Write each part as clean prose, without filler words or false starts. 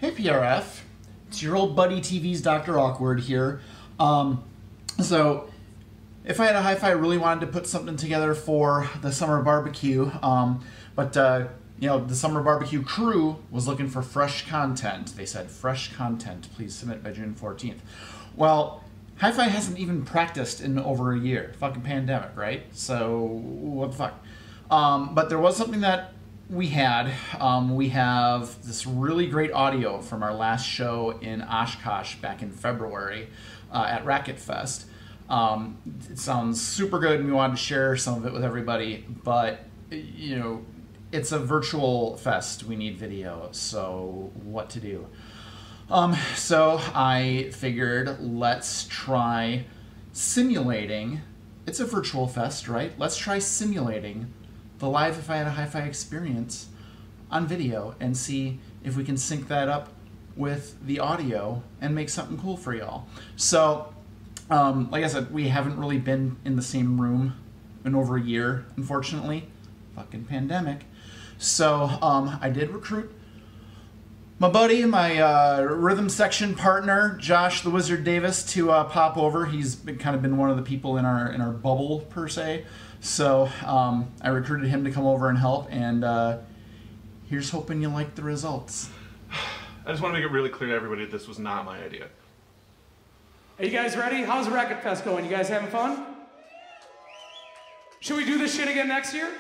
Hey PRF, it's your old buddy TV's Dr. Awkward here. So if I had a hi-fi, I really wanted to put something together for the summer barbecue, but you know, the summer barbecue crew was looking for fresh content. They said, fresh content, please submit by June 14th. Well, hi-fi hasn't even practiced in over a year. Fucking pandemic, right? So what the fuck? But there was something that we had. We have this really great audio from our last show in Oshkosh back in February at Racketfest. It sounds super good and we wanted to share some of it with everybody, but you know, it's a virtual fest. We need video, so what to do? So I figured let's try simulating. It's a virtual fest, right? Let's try simulating the live If I Had a Hi-Fi experience on video and see if we can sync that up with the audio and make something cool for y'all. So, like I said, we haven't really been in the same room in over a year, unfortunately. Fucking pandemic. So, I did recruit my buddy, my rhythm section partner, Josh the Wizard Davis, to pop over. He's kind of been one of the people in our bubble, per se. So I recruited him to come over and help, and here's hoping you like the results. I just want to make it really clear to everybody that this was not my idea. Are you guys ready? How's Racketfest going? You guys having fun? Should we do this shit again next year?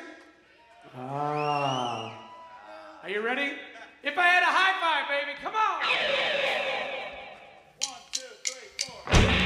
Are you ready? If I had a hi-fi, baby, come on! 1, 2, 3, 4.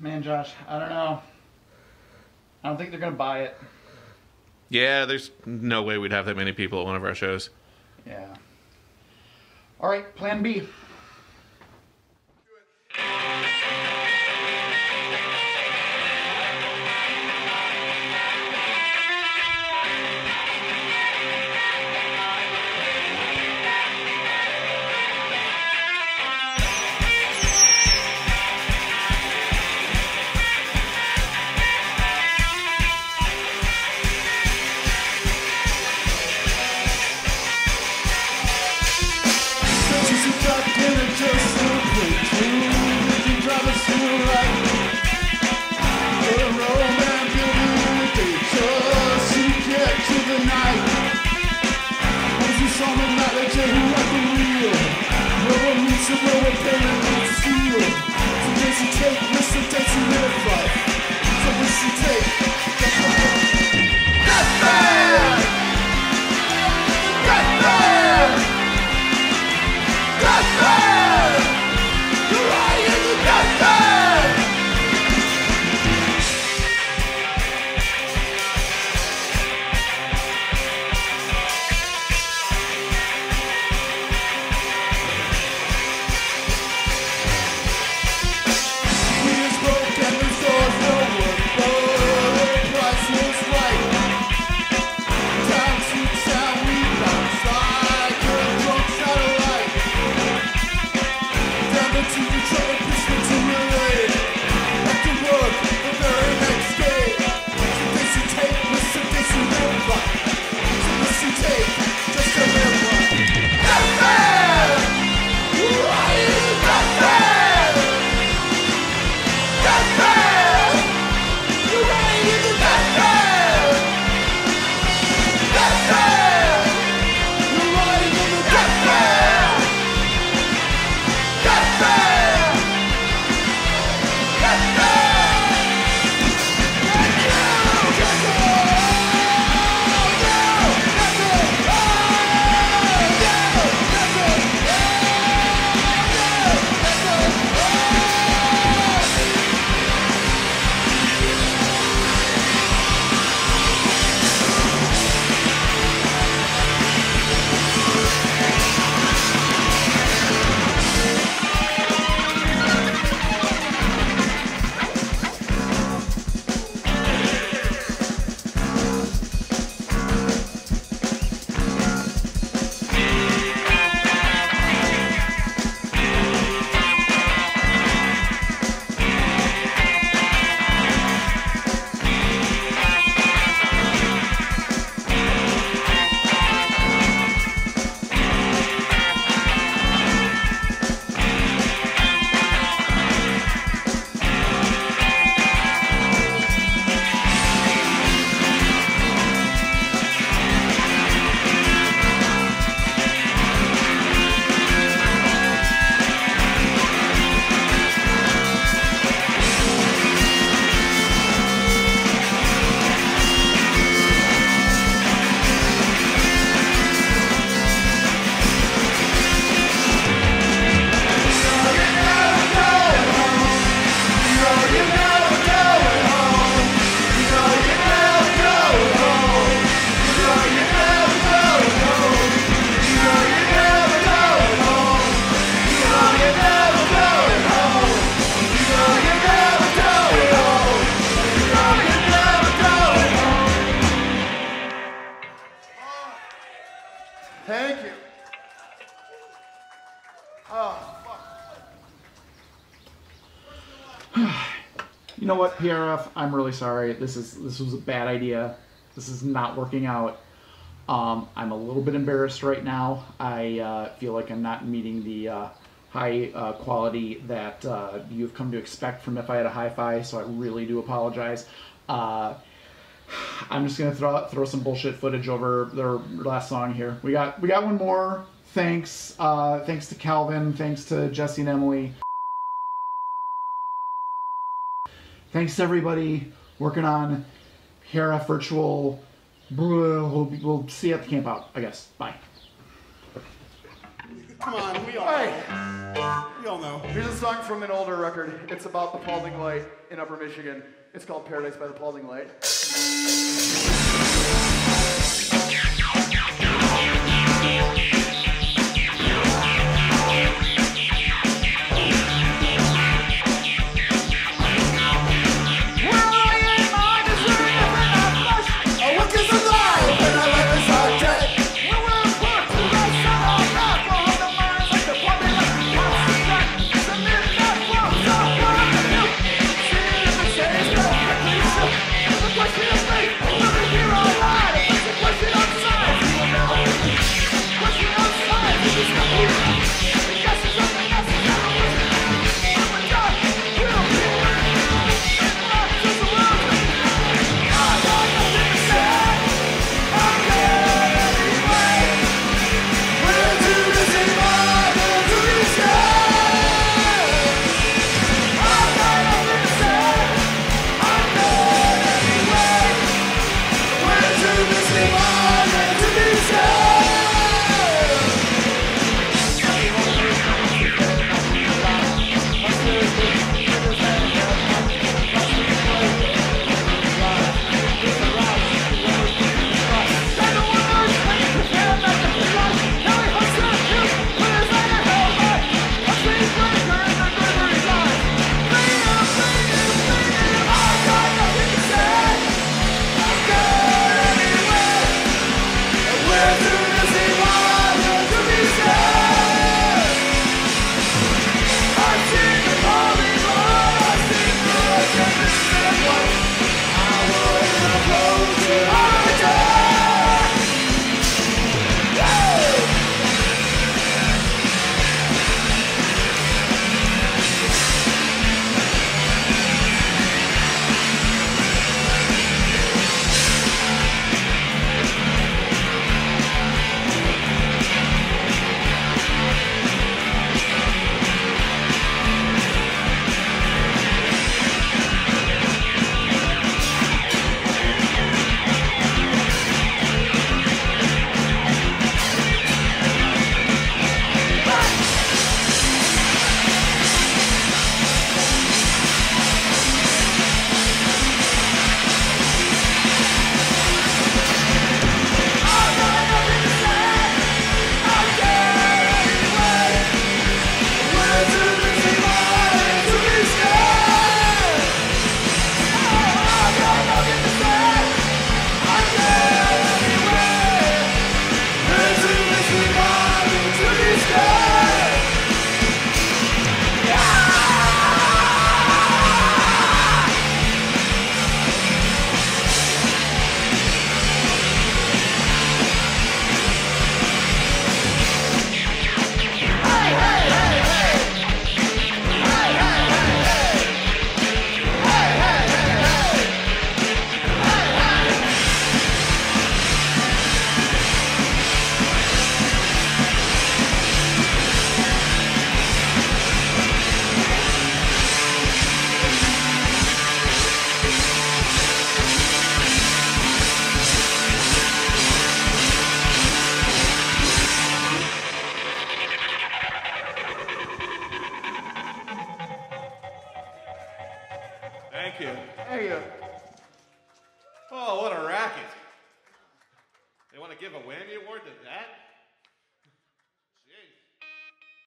Man, Josh, I don't know. I don't think they're going to buy it. Yeah, there's no way we'd have that many people at one of our shows. Yeah. All right, plan B. You know what, PRF? I'm really sorry. This was a bad idea. This is not working out. I'm a little bit embarrassed right now. I feel like I'm not meeting the high quality that you've come to expect from IfIHadAHiFi, so I really do apologize. I'm just gonna throw some bullshit footage over their last song here. We got one more. Thanks to Calvin. Thanks to Jesse and Emily. Thanks to everybody working on PRF Virtual. We'll see you at the camp out, I guess. Bye. Come on, we are. Hey. You all know. Here's a song from an older record. It's about the Paulding Light in Upper Michigan. It's called Paradise by the Paulding Light.